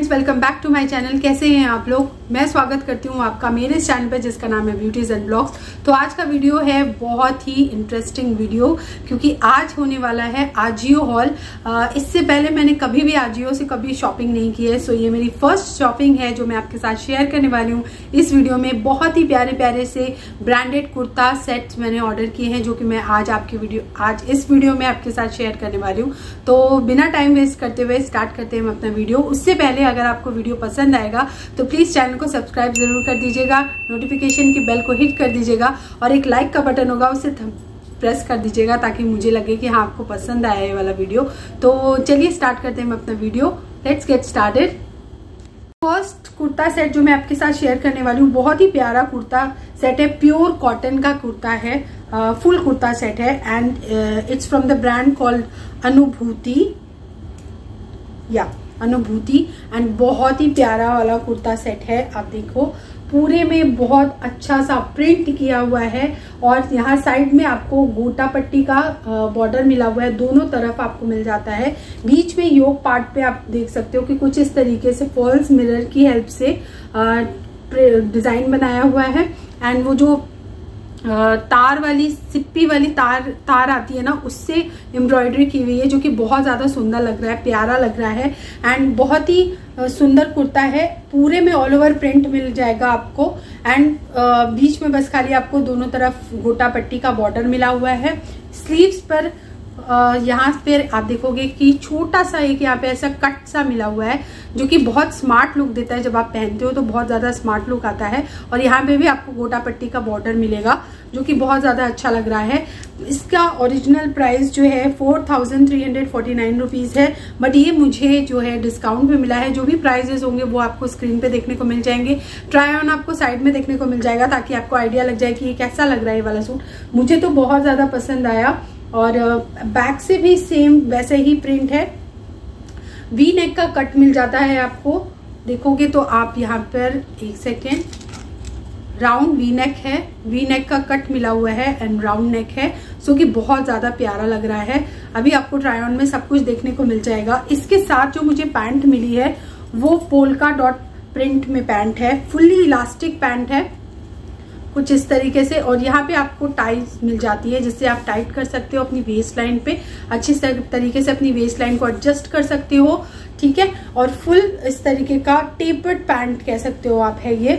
Friends, welcome back to my channel. कैसे हैं आप लोग? मैं स्वागत करती हूँ आपका मेरे इस चैनल पे जिसका नाम है ब्यूटीज एंड ब्लॉग्स। तो आज का वीडियो है बहुत ही इंटरेस्टिंग वीडियो, क्योंकि आज होने वाला है आजियो हॉल। इससे पहले मैंने कभी भी आजियो से कभी शॉपिंग नहीं की है, सो ये मेरी फर्स्ट शॉपिंग है जो मैं आपके साथ शेयर करने वाली हूँ इस वीडियो में। बहुत ही प्यारे प्यारे से ब्रांडेड कुर्ता सेट्स मैंने ऑर्डर किए हैं, जो कि मैं आज इस वीडियो में आपके साथ शेयर करने वाली हूँ। तो बिना टाइम वेस्ट करते हुए स्टार्ट करते हैं अपना वीडियो। उससे पहले अगर आपको वीडियो पसंद आएगा तो प्लीज चैनल को सब्सक्राइब जरूर कर दीजिएगा, नोटिफिकेशन की बेल को हिट कर दीजिएगा और एक लाइक का बटन होगा उसे प्रेस कर दीजिएगा, ताकि मुझे लगे कि हाँ आपको पसंद आया ये वाला वीडियो। तो चलिए स्टार्ट करते हैं अपना video. Let's get started. First kurta set जो मैं आपके साथ शेयर करने वाली हूँ, बहुत ही प्यारा कुर्ता सेट है। प्योर कॉटन का कुर्ता है, फुल कुर्ता सेट है and it's from the brand called Anubhuti and बहुत ही प्यारा वाला कुर्ता सेट है। आप देखो पूरे में बहुत अच्छा सा प्रिंट किया हुआ है और यहाँ साइड में आपको गोटा पट्टी का बॉर्डर मिला हुआ है, दोनों तरफ आपको मिल जाता है। बीच में योक पार्ट पे आप देख सकते हो कि कुछ इस तरीके से फॉल्स मिरर की हेल्प से डिजाइन बनाया हुआ है एंड वो जो तार वाली सिप्पी वाली तार आती है ना, उससे एम्ब्रॉयडरी की हुई है, जो कि बहुत ज्यादा सुंदर लग रहा है, प्यारा लग रहा है एंड बहुत ही सुंदर कुर्ता है। पूरे में ऑल ओवर प्रिंट मिल जाएगा आपको एंड बीच में बस खाली आपको दोनों तरफ गोटा पट्टी का बॉर्डर मिला हुआ है। स्लीव्स पर यहाँ पे आप देखोगे कि छोटा सा एक यहाँ पे ऐसा कट सा मिला हुआ है, जो कि बहुत स्मार्ट लुक देता है। जब आप पहनते हो तो बहुत ज्यादा स्मार्ट लुक आता है और यहाँ पे भी आपको गोटा पट्टी का बॉर्डर मिलेगा, जो कि बहुत ज्यादा अच्छा लग रहा है। इसका ओरिजिनल प्राइस जो है 4349 रुपीज है, बट ये मुझे जो है डिस्काउंट में मिला है। जो भी प्राइजेस होंगे वो आपको स्क्रीन पे देखने को मिल जाएंगे, ट्राई ऑन आपको साइड में देखने को मिल जाएगा, ताकि आपको आइडिया लग जाए कि ये कैसा लग रहा है ये वाला सूट। मुझे तो बहुत ज्यादा पसंद आया और बैक से भी सेम वैसे ही प्रिंट है। वी नेक का कट मिल जाता है आपको, देखोगे तो आप यहाँ पर एक सेकेंड, राउंड वी नेक है, वी नेक का कट मिला हुआ है एंड राउंड नेक है, सो कि बहुत ज्यादा प्यारा लग रहा है। अभी आपको ट्राई ऑन में सब कुछ देखने को मिल जाएगा। इसके साथ जो मुझे पैंट मिली है वो पोल्का डॉट प्रिंट में पैंट है, फुल्ली इलास्टिक पैंट है कुछ इस तरीके से, और यहाँ पे आपको टाइज मिल जाती है जिससे आप टाइट कर सकते हो अपनी वेस्ट लाइन पे, अच्छी तरीके से अपनी वेस्ट लाइन को एडजस्ट कर सकते हो, ठीक है। और फुल इस तरीके का टेपर्ड पैंट कह सकते हो आप है ये।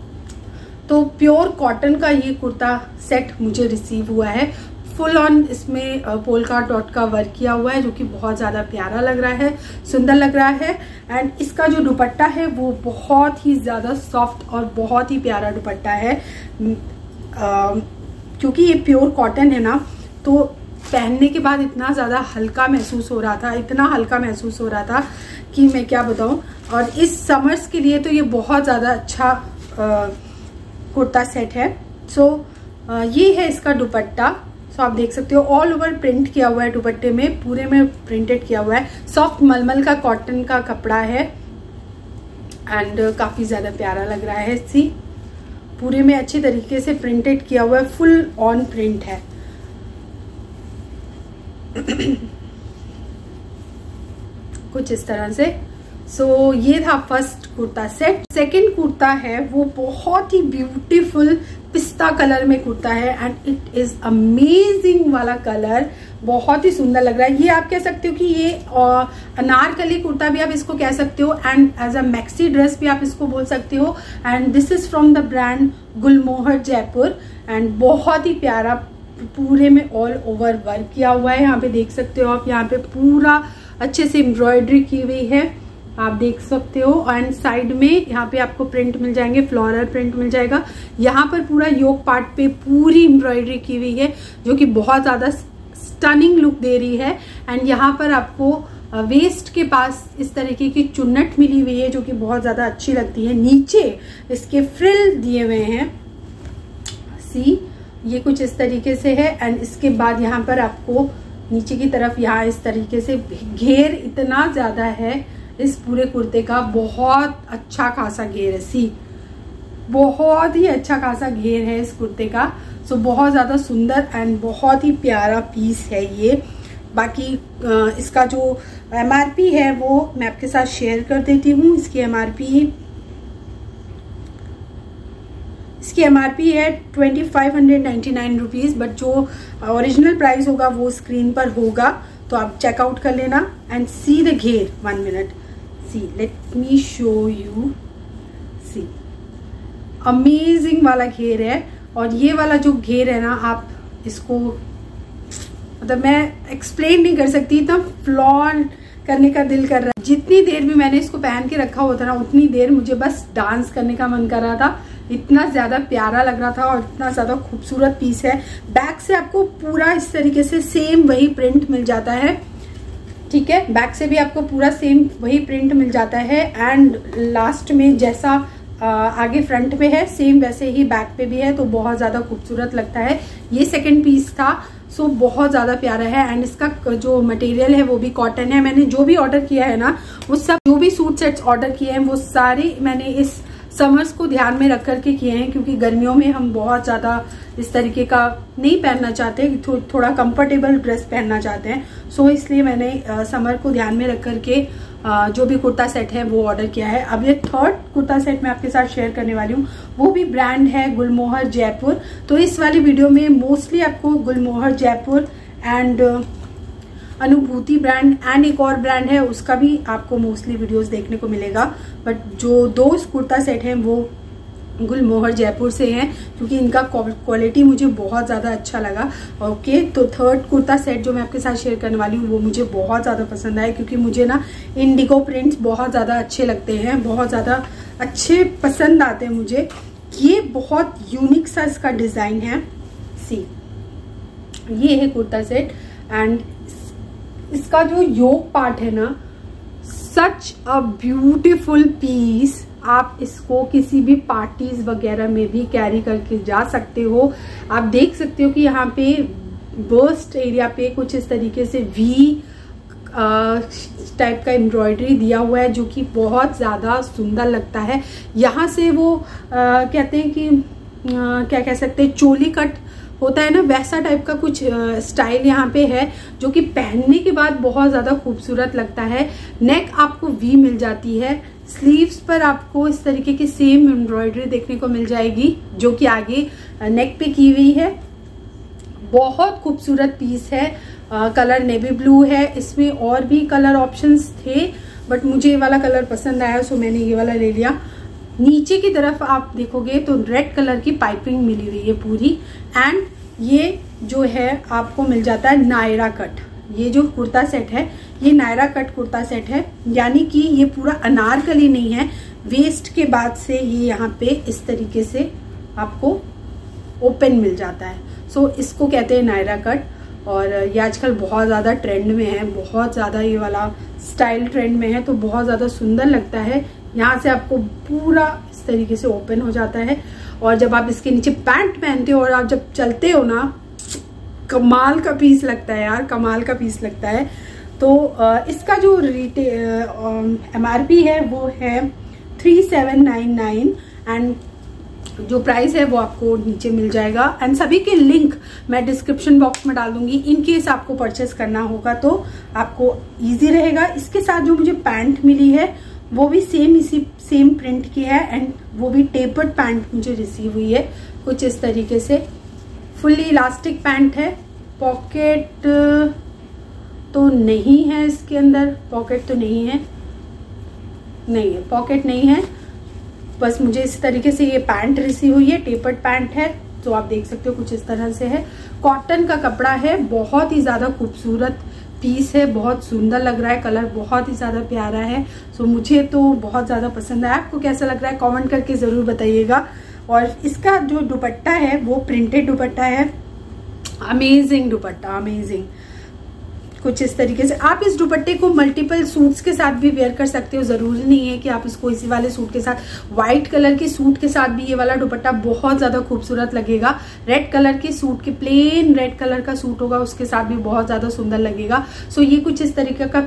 तो प्योर कॉटन का ये कुर्ता सेट मुझे रिसीव हुआ है। फुल ऑन इसमें पोल्का डॉट का वर्क किया हुआ है, जो कि बहुत ज्यादा प्यारा लग रहा है, सुंदर लग रहा है एंड इसका जो दुपट्टा है वो बहुत ही ज्यादा सॉफ्ट और बहुत ही प्यारा दुपट्टा है। क्योंकि ये प्योर कॉटन है ना, तो पहनने के बाद इतना ज्यादा हल्का महसूस हो रहा था, इतना हल्का महसूस हो रहा था कि मैं क्या बताऊं। और इस समर्स के लिए तो ये बहुत ज्यादा अच्छा कुर्ता सेट है। सो ये है इसका दुपट्टा। तो आप देख सकते हो ऑल ओवर प्रिंट किया हुआ है दुपट्टे में, पूरे में प्रिंटेड किया हुआ है। सॉफ्ट मलमल का कॉटन का कपड़ा है एंड काफी ज्यादा प्यारा लग रहा है। सी पूरे में अच्छी तरीके से प्रिंटेड किया हुआ है, फुल ऑन प्रिंट है। कुछ इस तरह से। सो ये था first kurta set. Second kurta है वो बहुत ही ब्यूटीफुल पिस्ता कलर में कुर्ता है एंड इट इज अमेजिंग वाला कलर, बहुत ही सुंदर लग रहा है। ये आप कह सकते हो कि ये अनारकली कुर्ता भी आप इसको कह सकते हो and as a maxi dress भी आप इसको बोल सकते हो। And this is from the brand Gulmohar Jaipur and बहुत ही प्यारा, पूरे में ऑल ओवर वर्क किया हुआ है। यहाँ पे देख सकते हो आप, यहाँ पे पूरा अच्छे से एम्ब्रॉयडरी की हुई है, आप देख सकते हो। एंड साइड में यहाँ पे आपको प्रिंट मिल जाएंगे, फ्लोरल प्रिंट मिल जाएगा। यहाँ पर पूरा योक पार्ट पे पूरी एम्ब्रॉयडरी की हुई है, जो कि बहुत ज्यादा स्टनिंग लुक दे रही है। एंड यहाँ पर आपको वेस्ट के पास इस तरीके की चुन्नट मिली हुई है, जो कि बहुत ज्यादा अच्छी लगती है। नीचे इसके फ्रिल दिए हुए हैं, सी ये कुछ इस तरीके से है एंड इसके बाद यहाँ पर आपको नीचे की तरफ यहाँ इस तरीके से घेर इतना ज्यादा है इस पूरे कुर्ते का, बहुत अच्छा खासा घेर है। सी बहुत ही अच्छा खासा घेर है इस कुर्ते का। सो बहुत ज्यादा सुंदर एंड बहुत ही प्यारा पीस है ये। बाकी इसका जो MRP है वो मैं आपके साथ शेयर कर देती हूँ। इसकी MRP है 2599 रुपीज़, बट जो ओरिजिनल प्राइस होगा वो स्क्रीन पर होगा, तो आप चेकआउट कर लेना। एंड सी द घेर, 1 minute, see, let me show you, see, amazing वाला घेर है। और ये वाला जो घेर है ना, आप इसको मतलब मैं एक्सप्लेन नहीं कर सकती, इतना फ्लॉन्ट करने का दिल कर रहा है। जितनी देर भी मैंने इसको पहन के रखा हुआ था ना, उतनी देर मुझे बस डांस करने का मन कर रहा था। इतना ज़्यादा प्यारा लग रहा था और इतना ज़्यादा खूबसूरत पीस है। बैक से आपको पूरा इस तरीके से सेम वही प्रिंट मिल जाता है, ठीक है, बैक से भी आपको पूरा सेम वही प्रिंट मिल जाता है। एंड लास्ट में जैसा आगे फ्रंट पे है सेम वैसे ही बैक पे भी है, तो बहुत ज़्यादा खूबसूरत लगता है। ये सेकंड पीस था, सो बहुत ज़्यादा प्यारा है। एंड इसका जो मटेरियल है वो भी कॉटन है। मैंने जो भी ऑर्डर किया है ना, वो सब जो भी सूट सेट्स ऑर्डर किए हैं वो सारे मैंने इस समर्स को ध्यान में रख करके किए हैं, क्योंकि गर्मियों में हम बहुत ज़्यादा इस तरीके का नहीं पहनना चाहते, थोड़ा कंफर्टेबल ड्रेस पहनना चाहते हैं। सो इसलिए मैंने समर को ध्यान में रख करके जो भी कुर्ता सेट है वो ऑर्डर किया है। अब ये थर्ड कुर्ता सेट मैं आपके साथ शेयर करने वाली हूँ, वो भी ब्रांड है गुलमोहर जयपुर। तो इस वाली वीडियो में मोस्टली आपको Gulmohar Jaipur and Anubhuti brand and एक और ब्रांड है उसका भी आपको मोस्टली वीडियोस देखने को मिलेगा, बट जो दो कुर्ता सेट हैं वो गुलमोहर जयपुर से हैं, क्योंकि इनका क्वालिटी मुझे बहुत ज़्यादा अच्छा लगा। ओके, तो थर्ड कुर्ता सेट जो मैं आपके साथ शेयर करने वाली हूँ वो मुझे बहुत ज़्यादा पसंद आया, क्योंकि मुझे ना इंडिगो प्रिंट्स बहुत ज़्यादा अच्छे लगते हैं, बहुत ज़्यादा अच्छे पसंद आते हैं मुझे। ये बहुत यूनिक सा इसका डिज़ाइन है। सी, ये है कुर्ता सेट एंड इसका जो योक पार्ट है ना, सच अ ब्यूटीफुल पीस। आप इसको किसी भी पार्टीज वगैरह में भी कैरी करके जा सकते हो। आप देख सकते हो कि यहाँ पे बर्स्ट एरिया पे कुछ इस तरीके से वी टाइप का एम्ब्रॉयडरी दिया हुआ है, जो कि बहुत ज़्यादा सुंदर लगता है। यहाँ से वो कहते हैं कि क्या कह सकते हैं, चोली कट होता है ना, वैसा टाइप का कुछ स्टाइल यहाँ पे है, जो कि पहनने के बाद बहुत ज़्यादा खूबसूरत लगता है। नेक आपको वी मिल जाती है, स्लीव्स पर आपको इस तरीके की सेम एम्ब्रॉयडरी देखने को मिल जाएगी, जो कि आगे नेक पे की हुई है। बहुत खूबसूरत पीस है। कलर नेवी ब्लू है, इसमें और भी कलर ऑप्शंस थे, बट मुझे ये वाला कलर पसंद आया, सो मैंने ये वाला ले लिया। नीचे की तरफ आप देखोगे तो रेड कलर की पाइपिंग मिली हुई है पूरी। एंड ये जो है आपको मिल जाता है नायरा कट। ये जो कुर्ता सेट है ये नायरा कट कुर्ता सेट है, यानी कि ये पूरा अनारकली नहीं है। वेस्ट के बाद से ये यहाँ पे इस तरीके से आपको ओपन मिल जाता है, सो इसको कहते हैं नायरा कट। और ये आजकल बहुत ज़्यादा ट्रेंड में है, बहुत ज़्यादा ये वाला स्टाइल ट्रेंड में है, तो बहुत ज़्यादा सुंदर लगता है। यहाँ से आपको पूरा इस तरीके से ओपन हो जाता है, और जब आप इसके नीचे पैंट पहनते हो और आप जब चलते हो ना, कमाल का पीस लगता है यार, कमाल का पीस लगता है। तो इसका जो MRP है वो है 3799 एंड जो प्राइस है वो आपको नीचे मिल जाएगा। एंड सभी के लिंक मैं डिस्क्रिप्शन बॉक्स में डाल दूंगी, इन केस आपको परचेस करना होगा तो आपको इजी रहेगा। इसके साथ जो मुझे पैंट मिली है वो भी सेम प्रिंट की है, एंड वो भी टेपर्ड पैंट मुझे रिसीव हुई है कुछ इस तरीके से। फुल्ली इलास्टिक पैंट है। पॉकेट तो नहीं है इसके अंदर, पॉकेट तो नहीं है, पॉकेट नहीं है। बस मुझे इस तरीके से ये पैंट रिसीव हुई है, टेपर्ड पैंट है, तो आप देख सकते हो कुछ इस तरह से है। कॉटन का कपड़ा है, बहुत ही ज़्यादा खूबसूरत पीस है, बहुत सुंदर लग रहा है, कलर बहुत ही ज़्यादा प्यारा है। सो मुझे तो बहुत ज़्यादा पसंद आया। आपको कैसा लग रहा है कमेंट करके ज़रूर बताइएगा। और इसका जो दुपट्टा है वो प्रिंटेड दुपट्टा है, अमेजिंग दुपट्टा, अमेजिंग। कुछ इस तरीके से आप इस दुपट्टे को मल्टीपल सूट्स के साथ भी वेयर कर सकते हो। जरूरी नहीं है कि आप इसको इसी वाले सूट के साथ, व्हाइट कलर के सूट के साथ भी ये वाला दुपट्टा बहुत ज्यादा खूबसूरत लगेगा। रेड कलर के सूट के, प्लेन रेड कलर का सूट होगा उसके साथ भी बहुत ज्यादा सुंदर लगेगा। सो ये कुछ इस तरीके का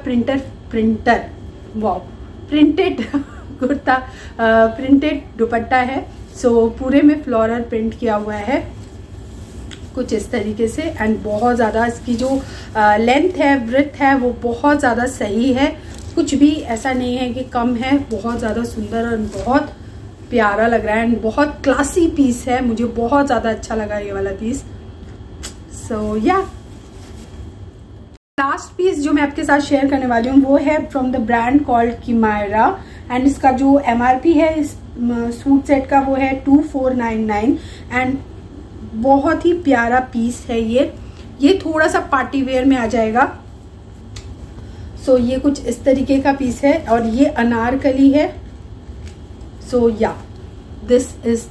प्रिंटेड कुर्ता, प्रिंटेड दुपट्टा है। सो पूरे में फ्लोरल प्रिंट किया हुआ है। कुछ इस तरीके से। एंड बहुत ज़्यादा इसकी जो लेंथ है, ब्रेथ है, वो बहुत ज़्यादा सही है, कुछ भी ऐसा नहीं है कि कम है। बहुत ज़्यादा सुंदर और बहुत प्यारा लग रहा है एंड बहुत क्लासी पीस है। मुझे बहुत ज़्यादा अच्छा लगा ये वाला पीस। सो या लास्ट पीस जो मैं आपके साथ शेयर करने वाली हूँ वो है from the brand called Kimayra and इसका जो MRP है इस सूट सेट का वो है 2499 एंड बहुत ही प्यारा पीस है ये थोड़ा सा पार्टी वेयर में आ जाएगा। सो ये कुछ इस तरीके का पीस है और ये अनारकली है। So yeah this is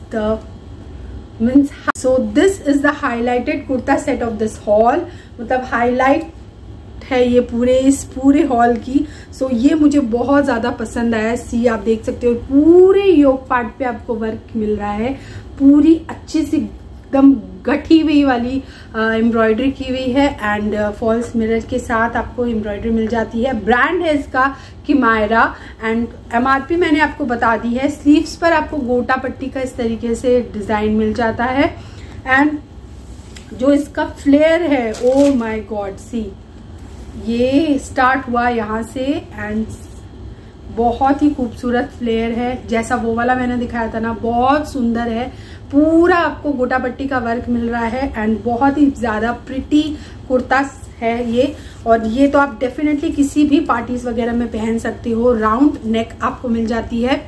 the highlighted kurta set of this haul. मतलब हाईलाइट है ये इस पूरे हॉल की। सो ये मुझे बहुत ज़्यादा पसंद आया। सी आप देख सकते हो पूरे योक पार्ट पे आपको वर्क मिल रहा है, पूरी अच्छी सी एकदम गठी हुई वाली एम्ब्रॉयडरी की हुई है एंड फॉल्स मिरर के साथ आपको एम्ब्रॉयडरी मिल जाती है। ब्रांड है इसका किमायरा एंड MRP मैंने आपको बता दी है। स्लीव्स पर आपको गोटा पट्टी का इस तरीके से डिजाइन मिल जाता है एंड जो इसका फ्लेयर है, ओ माय गॉड, सी ये स्टार्ट हुआ यहाँ से एंड बहुत ही खूबसूरत फ्लेयर है। जैसा वो वाला मैंने दिखाया था ना, बहुत सुंदर है। पूरा आपको गोटा पट्टी का वर्क मिल रहा है एंड बहुत ही ज्यादा प्रिटी कुर्ता है ये। और ये तो आप डेफिनेटली किसी भी पार्टीज वगैरह में पहन सकते हो। राउंड नेक आपको मिल जाती है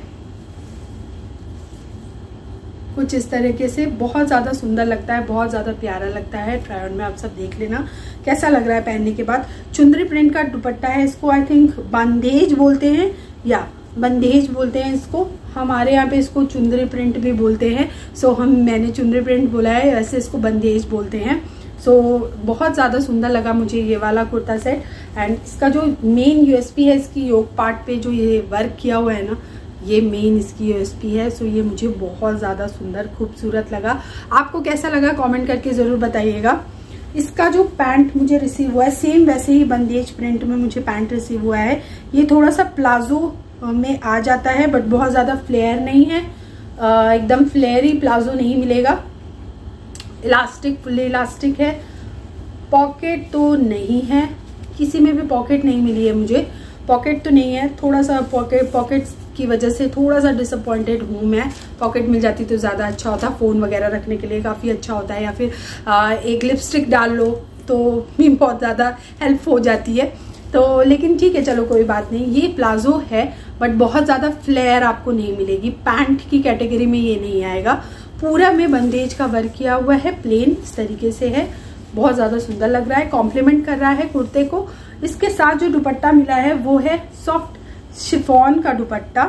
कुछ इस तरीके से। बहुत ज़्यादा सुंदर लगता है, बहुत ज़्यादा प्यारा लगता है। ट्राई ऑन में आप सब देख लेना कैसा लग रहा है पहनने के बाद। चुंदरी प्रिंट का दुपट्टा है, इसको आई थिंक बंदेज बोलते हैं या बंदेज बोलते हैं इसको। हमारे यहाँ पे इसको चुंदरी प्रिंट भी बोलते हैं। सो मैंने चुंदरी प्रिंट बोला है, वैसे इसको बंदेज बोलते हैं। सो बहुत ज़्यादा सुंदर लगा मुझे ये वाला कुर्ता सेट एंड इसका जो मेन USP है, इसकी योक पार्ट पे जो ये वर्क किया हुआ है ना, ये मेन इसकी USP है। सो ये मुझे बहुत ज़्यादा सुंदर खूबसूरत लगा। आपको कैसा लगा कमेंट करके ज़रूर बताइएगा। इसका जो पैंट मुझे रिसीव हुआ है सेम वैसे ही बंदेज प्रिंट में मुझे पैंट रिसीव हुआ है। ये थोड़ा सा प्लाजो में आ जाता है बट बहुत ज़्यादा फ्लेयर नहीं है, एकदम फ्लेयरी प्लाजो नहीं मिलेगा। इलास्टिक, फुल इलास्टिक है। पॉकेट तो नहीं है, किसी में भी पॉकेट नहीं मिली है मुझे। पॉकेट तो नहीं है, थोड़ा सा पॉकेट्स की वजह से थोड़ा सा डिसअपॉइंटेड हूँ मैं। पॉकेट मिल जाती तो ज़्यादा अच्छा होता, फ़ोन वगैरह रखने के लिए काफ़ी अच्छा होता है, या फिर एक लिपस्टिक डाल लो तो भी बहुत ज़्यादा हेल्प हो जाती है। तो लेकिन ठीक है, चलो कोई बात नहीं। ये प्लाजो है बट बहुत ज़्यादा फ्लेयर आपको नहीं मिलेगी, पैंट की कैटेगरी में ये नहीं आएगा। पूरा में बंदेज का वर्क किया हुआ है, प्लेन इस तरीके से है। बहुत ज़्यादा सुंदर लग रहा है, कॉम्प्लीमेंट कर रहा है कुर्ते को। इसके साथ जो दुपट्टा मिला है वो है सॉफ्ट शिफॉन का dupatta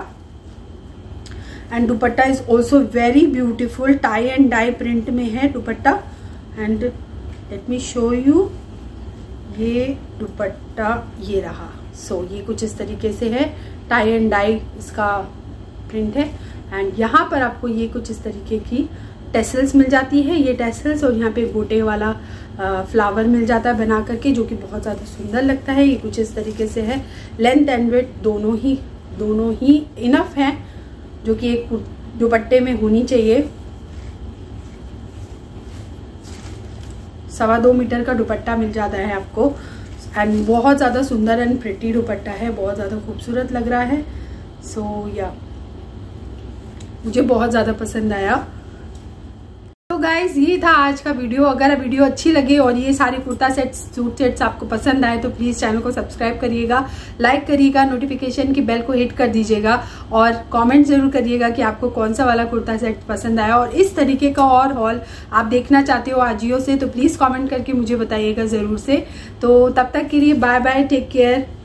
and dupatta is also very beautiful. Tie and dye print में है dupatta and let me show you. ये दुपट्टा ये रहा। सो ये कुछ इस तरीके से है, टाई एंड डाई इसका प्रिंट है एंड यहाँ पर आपको ये कुछ इस तरीके की टेसल्स मिल जाती है। ये टेसल्स और यहाँ पे गोटे वाला फ्लावर मिल जाता है बना करके, जो कि बहुत ज़्यादा सुंदर लगता है। ये कुछ इस तरीके से है। लेंथ एंड वेथ दोनों ही इनफ है, जो कि एक दुपट्टे में होनी चाहिए। 2.25 मीटर का दुपट्टा मिल जाता है आपको एंड बहुत ज़्यादा सुंदर एंड प्रिटी दुपट्टा है, बहुत ज़्यादा खूबसूरत लग रहा है। सो या मुझे बहुत ज़्यादा पसंद आया। तो गाइज ये था आज का वीडियो। अगर वीडियो अच्छी लगी और ये सारे कुर्ता सेट्स, सूट सेट्स आपको पसंद आए तो प्लीज़ चैनल को सब्सक्राइब करिएगा, लाइक करिएगा, नोटिफिकेशन की बेल को हिट कर दीजिएगा और कमेंट जरूर करिएगा कि आपको कौन सा वाला कुर्ता सेट पसंद आया। और इस तरीके का और हॉल आप देखना चाहते हो आजियो से तो प्लीज़ कॉमेंट करके मुझे बताइएगा ज़रूर से। तो तब तक के लिए बाय बाय, टेक केयर।